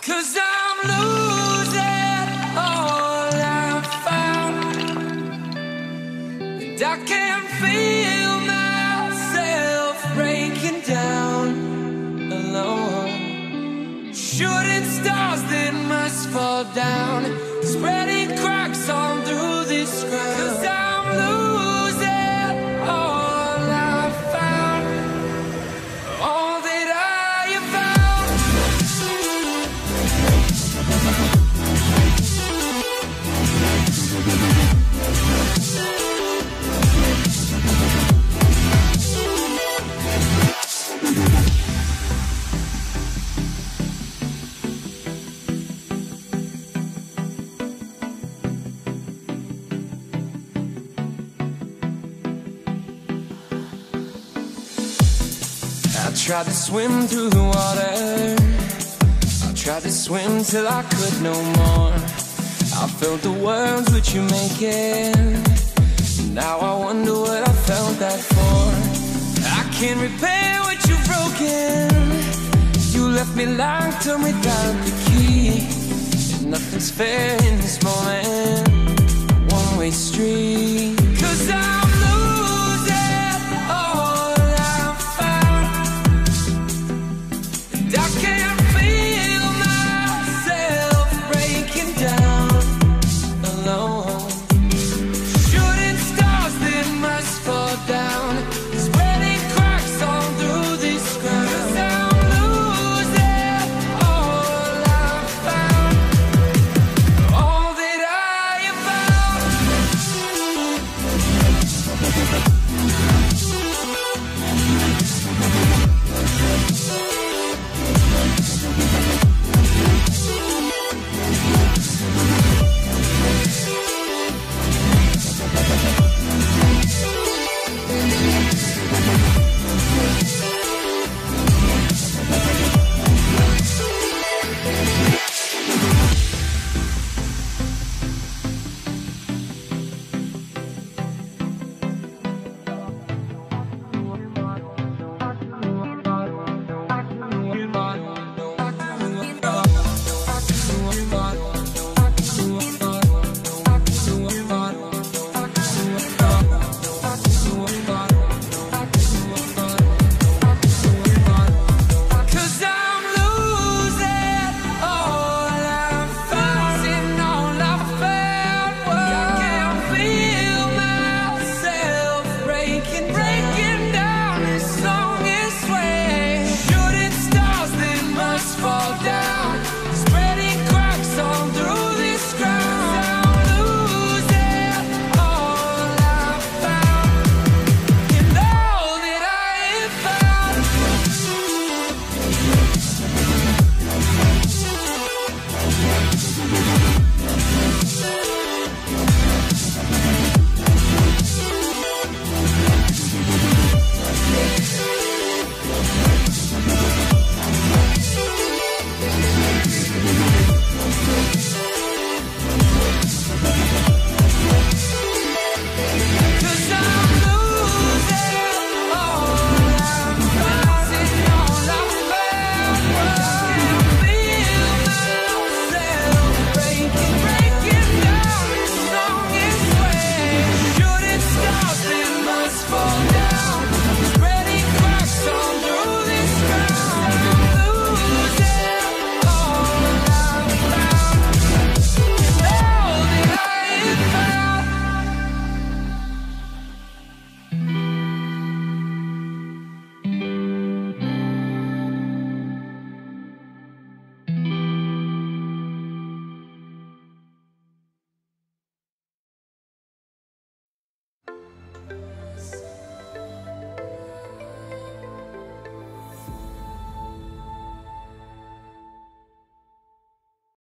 'Cause I'm losing all I've found, and I can feel myself breaking down alone. Shooting stars that must fall down, spreading cracks all through this ground. 'Cause I'm losing all I've found, all that I have found. I tried to swim through the water, I tried to swim till I could no more. I felt the world's what you make it, now I wonder what I felt that for. I can't repair what you've broken, you left me locked up without the key. And nothing's fair in this moment, one-way street. 'Cause I'm losing all I've found, and I can't feel myself breaking down alone. Shooting stars that must fall down, spreading cracks all through this ground. 'Cause I'm losing all I've found, all that I have found.